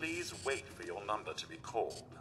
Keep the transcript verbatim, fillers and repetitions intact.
Please wait for your number to be called.